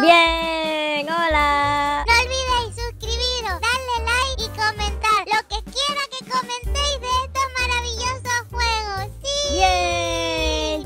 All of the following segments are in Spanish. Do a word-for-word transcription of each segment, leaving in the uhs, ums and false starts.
Bien, hola. No olvidéis suscribiros, darle like y comentar lo que quiera que comentéis de estos maravillosos juegos. ¡Sí! Bien,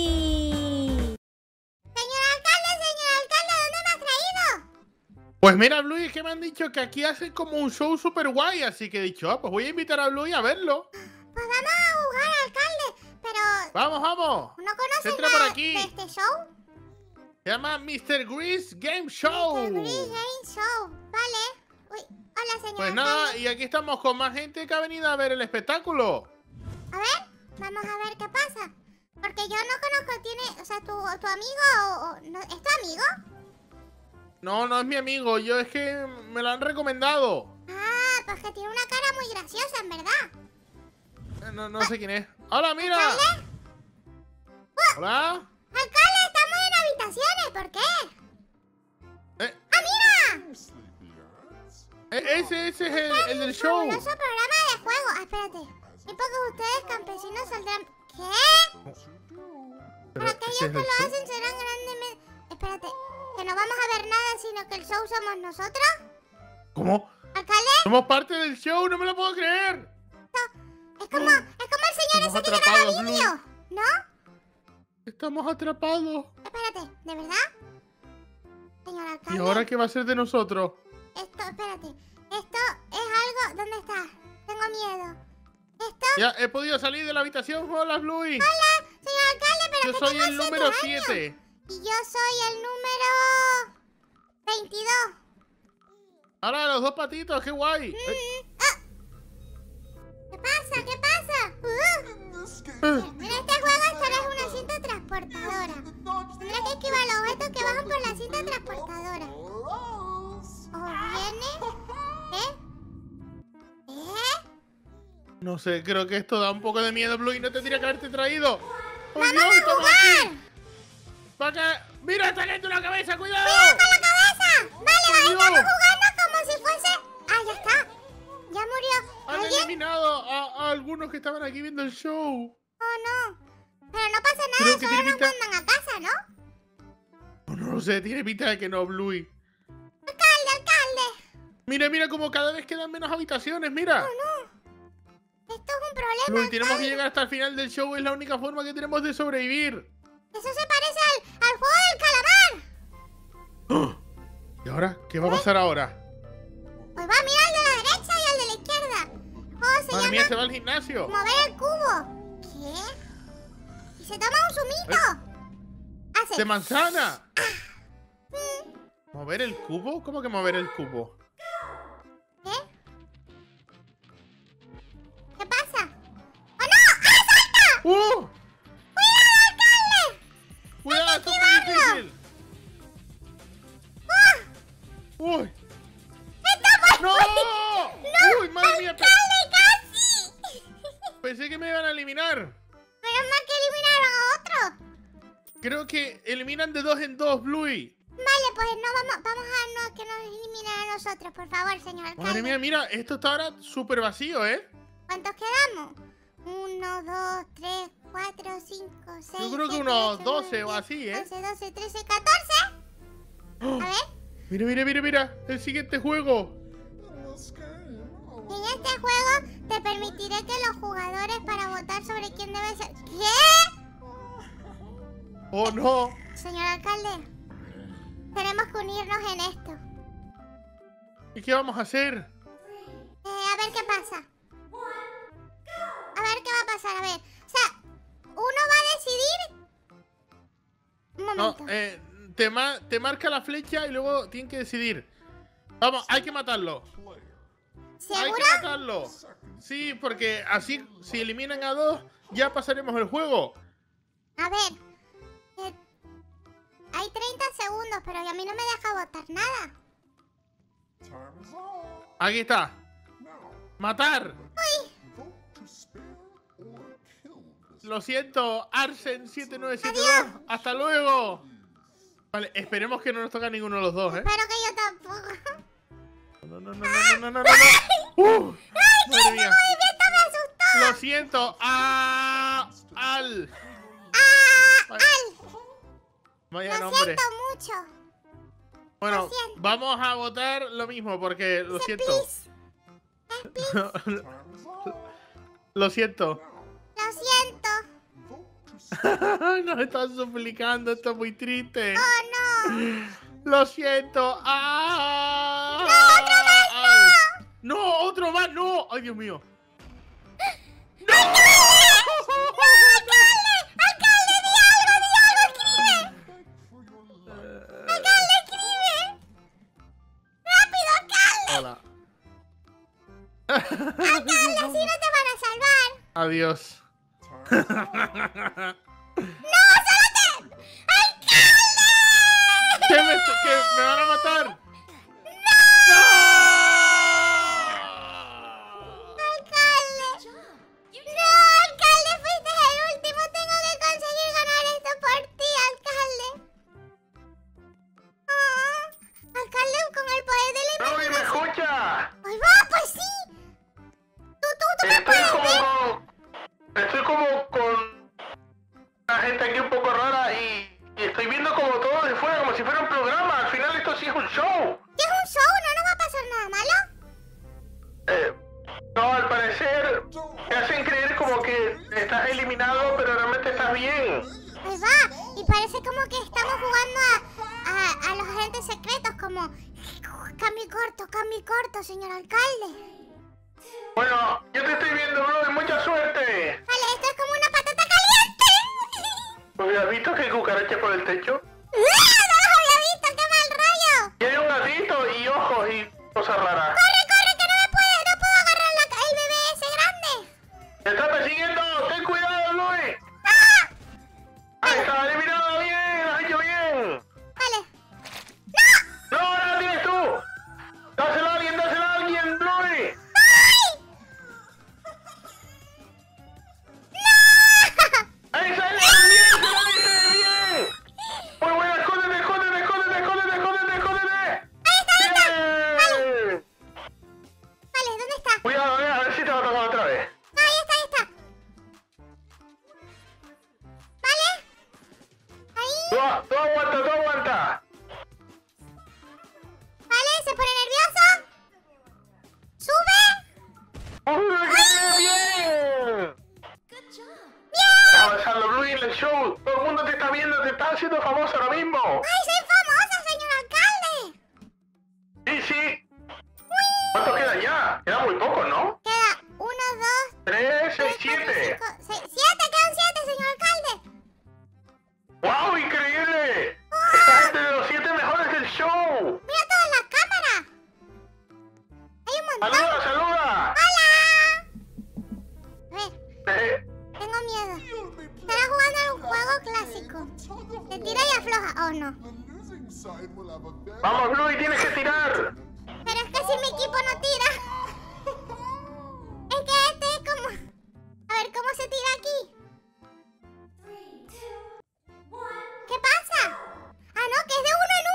sí. Señor alcalde, señor alcalde, ¿dónde me ha traído? Pues mira, Bluey, que me han dicho que aquí hacen como un show super guay, así que he dicho, ah, pues voy a invitar a Bluey a verlo. Pues vamos a jugar, alcalde, pero... Vamos, vamos. ¿No conoces Entra por nada aquí. de este show? Se llama mister Grease Game Show. mister Grease Game Show, vale. Uy, hola, señor Pues alcalde. nada, y aquí estamos con más gente que ha venido a ver el espectáculo. A ver, vamos a ver qué pasa. Porque yo no conozco, tiene, o sea, tu, tu amigo o, o- no, ¿es tu amigo? No, no es mi amigo, yo es que me lo han recomendado. Ah, pues que tiene una cara muy graciosa, en verdad. Eh, No, no sé quién es. ¡Hola, mira! ¿Alcalde? ¿Hola? Alcalde, estamos en habitaciones, ¿por qué? Eh, ¡Ah, mira! eh, ese, ese es el, el del show. Fabuloso programa de juego. Ah, espérate. Y pocos de ustedes, campesinos, saldrán... ¿Qué? Pero Para ese aquellos es que el lo show. hacen serán grandemente... Espérate, ¿que no vamos a ver nada sino que el show somos nosotros? ¿Cómo? ¿Alcalde? Somos parte del show, no me lo puedo creer. Es como, es como el señor Estamos ese que graba atrapados, Blue. vídeos, ¿no? Estamos atrapados. Espérate, ¿de verdad? Señor alcalde. ¿Y ahora qué va a ser de nosotros? Esto, espérate. Esto es algo... ¿Dónde está? Tengo miedo. Esto... Ya he podido salir de la habitación. Hola, Bluey. Hola, señor alcalde, pero Yo que soy tengo el siete número años. siete. Y yo soy el número... veintidós. Ahora los dos patitos, qué guay. Eh, Mm, ah. ¿Qué pasa? ¿Qué pasa? Uh. eh, En este juego esta es una cinta transportadora. Tendrá que esquivar los objetos que bajan por la cinta transportadora. O viene... ¿Eh? ¿Eh? No sé, creo que esto da un poco de miedo, Bluey. No tendría que haberte traído. ¡Oh, ¡Vamos Dios, a estamos jugar! aquí! ¡Va acá! ¡Mira, está cayendo la cabeza! ¡Cuidado! ¡Cuidado con la cabeza! Vale, ¡Oh, vale, Dios! estamos jugando como si fuese... Ah, ya está. Ya murió. Han ¿Alguien? eliminado a, a algunos que estaban aquí viendo el show. Oh, no. Pero no pasa nada, Creo que solo tiene nos pinta- mandan a casa, ¿no? Oh, no lo sé, tiene pinta de que no, Bluey. Alcalde, alcalde. Mira, mira como cada vez quedan menos habitaciones, mira. Oh, no. Esto es un problema, Bluey, tenemos que alcalde. llegar hasta el final del show. Es la única forma que tenemos de sobrevivir. Eso se parece al, al juego del calamar. ¡Oh! ¿Y ahora? ¿Qué va a pasar ahora? Pues va, mira al de la derecha y al de la izquierda. Oh, se Madre llama mía, se va al gimnasio. mover el cubo. ¿Qué? ¿Y se toma un zumito? Hace... ¡De manzana! Mm, ¿Mover el cubo? ¿Cómo que mover el cubo? ¿Qué? ¿Qué pasa? ¡Oh, no! ¡Ah, salta! ¡Uh! ¡Cuidado, alcalde! ¡Cuidado, esto es muy esquivarlo! difícil! ¡Ah! ¡Uy! ¡Estamos... ¡No! ¡No! ¡Uy, madre mía! pe- ¡Alcalde, casi! Pensé que me iban a eliminar. Menos mal que eliminaron a otro. Creo que eliminan de dos en dos, Bluey. Vale, pues no vamos, vamos a no, que nos eliminen a nosotros, por favor, señor alcalde. Madre mía, mira, esto está ahora súper vacío, ¿eh? ¿Cuántos quedamos? Uno, dos, tres, cuatro, cinco, seis, Yo creo que siete, unos ocho, doce nueve, o así, ¿eh? once, doce, trece, catorce. ¡Oh! A ver, Mira, mira, mira, mira. El siguiente juego. en este juego te permitiré que los jugadores para votar sobre quién debe ser... ¿Qué? ¡Oh, no! Señor alcalde, tenemos que unirnos en esto. ¿Y qué vamos a hacer? Eh, a ver qué pasa. A ver qué va a pasar, a ver. O sea, uno va a decidir... Un No, momento. eh, te, ma- te marca la flecha y luego tienen que decidir. Vamos, hay que matarlo. Hay ¿Seguro? que matarlo. Sí, porque así, si eliminan a dos, ya pasaremos el juego. A ver. eh, hay treinta segundos, pero a mí no me deja votar nada. Aquí está. Matar. Lo siento, Arsen siete nueve siete dos. Hasta luego. Vale, esperemos que no nos toque ninguno de los dos, ¿eh? Espero que yo tampoco. No, no, no, no, no, no, no, no, no. ¡Uh! Madre mía. ¡Movimiento me asustó! Lo siento. ¡Ah! ¡Al! ¡Ah! Vaya, ¡Al! vaya Lo nombre. siento mucho. Bueno, Lo siento. vamos a votar lo mismo porque lo Dice siento. please. Es please. Lo siento. Lo siento. Nos están suplicando, esto es muy triste. Oh, no. Lo siento. ¡Ah! ¡No, otro más, ¡Ay! ¡No, otro más! ¡No! ¡Ay, Dios mío! ¡No! ¡Alcalde! ¡Alcalde, di algo, di algo! ¡Escribe! ¡Alcalde, escribe! ¡Rápido, alcalde! Hola. ¡Alcalde, así no te van a salvar! Adiós. ¡No, solo te... ¡Alcalde! ¿Qué me, que me van a matar? ¡No! ¡Alcalde! ¡No, alcalde! Fuiste el último. Tengo que conseguir ganar esto por ti, alcalde. Oh, alcalde, con el poder de la ¡Luis, me escucha! ¡Ay, va! ¡Pues sí! ¡Tú, tú, tú me Estoy puedes como ver! con... Estoy como con... una gente aquí un poco rara y... y estoy viendo como todo de fuera, como si fuera un programa. Al final esto sí es un show. ¿Qué es un show? ¿No nos va a pasar nada malo? Eh, no, al parecer te hacen creer como que estás eliminado, pero realmente estás bien. Ahí va. Y parece como que estamos jugando a, a, a los agentes secretos, como... Cambio corto, cambio corto, señor alcalde. Bueno, yo te estoy viendo, bro, y mucha suerte. Vale, esto es como una patata caliente. ¿Has visto que hay cucarachas por el techo? ¡No los había visto! ¡Qué mal rollo! Y hay un gatito y ojos y cosas raras. ¡Corre, corre, que no me puedo, no puedo agarrar la, el bebé ese grande! ¡Te está persiguiendo! ¡Ten cuidado, Luis! ¡Ah! ¡Ahí está! ¡Eliminado bien! ¡Lo has hecho bien! Vale. ¡No, ahora la tienes tú! ¡Dáselo a alguien, dáselo a alguien, Luis! ¡Ahí sale! ¡Bien! ¡Se lo dice! ¡Bien! ¡Muy buena! ¡Escóndete, escóndete, escóndete, escóndete, escóndete, escóndete! Ahí está, ahí está. ¡Bien! Vale, ¿dónde está? Cuidado, eh, a ver si te va a tocar otra vez. Ah, ahí está, ahí está. Vale. Ahí. Tú, tú aguanta, tú aguanta. Vale, se pone nervioso. Sube. ¡Uy, qué bien! Bien. Está avanzando, Luis, en el show. Todo el mundo te está viendo, te está haciendo famoso ahora mismo. ¡Ay, soy famosa, señor alcalde! Sí, sí. ¿Cuántos quedan ya? Queda muy poco, ¿no? Queda uno, dos, Tres, tres, seis, cuatro, siete. cinco, seis, siete. Quedan siete, señor alcalde. ¡Wow, increíble! Esta gente de los siete mejores del show. Mira toda la cámara. Hay un montón. ¡Saluda, saluda! ¡Hola! A ver, Eh, tengo miedo. Estará jugando a un juego clásico. Se tira y afloja. Oh, no. Vamos, Luis, tienes que tirar. Pero es que si mi equipo no tira. Es que este es como... A ver, ¿cómo se tira aquí? ¿Qué pasa? Ah, no, que es de uno en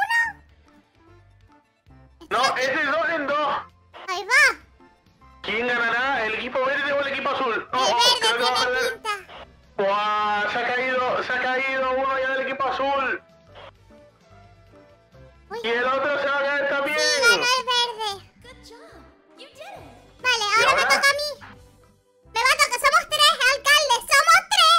uno. No, es de dos en dos. Ahí va. ¿Quién ganará? ¿El equipo verde o el equipo azul? El Oh, oh, verde creo que va a tiene perder. pinta. ¡Guau! Se ha caído, se ha caído uno ya del equipo azul. Uy. Y el otro se va a caer también. Sí, ganó el verde. Vale, ahora, ahora? me toca a mí. Me va a tocar. Somos tres, alcalde. Somos tres.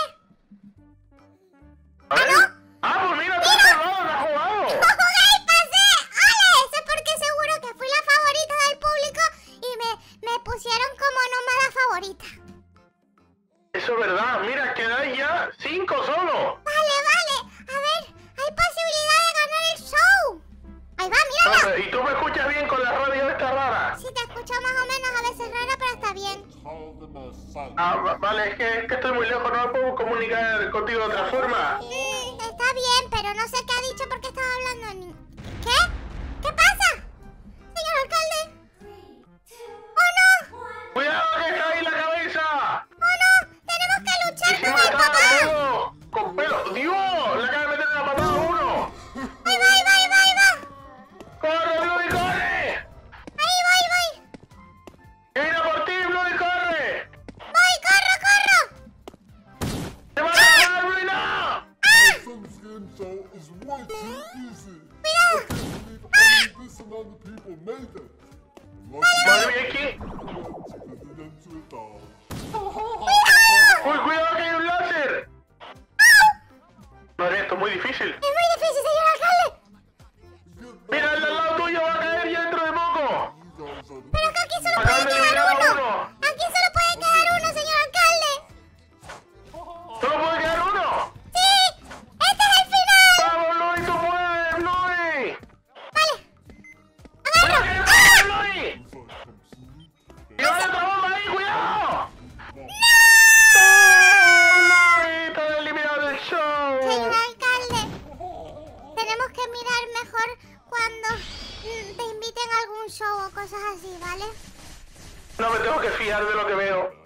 A ver. Ah, pues mira, te has jugado, te has jugado. ¡No jugué y pasé! ¡Ale! Eso es porque seguro que fui la favorita del público y me, me pusieron como nómada favorita. Eso es verdad. Mira, quedáis ya cinco solo. Vale, vale. A ver, hay posibilidad de ganar el show. Ahí va, mírala. Hombre, ¿y tú me escuchas bien con la radio esta rara? Sí, te escucho más o menos, a veces rara, pero está bien. Ah, va- vale, es que, es que estoy muy lejos, no me puedo comunicar contigo de otra forma. Mm, está bien, pero no sé qué ha dicho porque estaba hablando en... ¿Qué? ¿Qué pasa? Señor alcalde. ¡Oh, no! ¡Cuidado que está ahí la cabeza! ¡Oh, no! ¡Tenemos que Y luchar si con me el está papá! todo con pelo. ¡Dios! Le acaba de meter una patada a uno. ¡Ahí va, ahí va, ahí va, ahí va! ¡Corre, Luis, corre! ¡Ahí voy, voy! ¡Mira por ti, Luis, corre! ¡Voy, corro, corro! ¡Te va a matar, Luis, no! Cuidado, Madre mía, ¿qué? ¡Uy, cuidado que hay un láser! Madre, esto es muy difícil. Es muy difícil, señor alcalde. Mira, el de al lado tuyo va a caer ya dentro de poco. Pero que aquí solo Acaban puede de quedar eliminar a uno. uno. Aquí solo puede quedar uno, señor alcalde. ¿Solo puede quedar uno? Sí, este es el final. ¡Vamos, Luis, tú puedes, Luis! Vale. ¡Cuidado, Agarro. que hay ¡Ah! otra bomba, Luis! ¡Y hay otra bomba ahí, cuidado! ¡No! ¡Luis, te han eliminado del show! Señor alcalde, tenemos que mirar mejor cuando mm, te inviten a algún show o cosas así, ¿vale? No me tengo que fiar de lo que veo.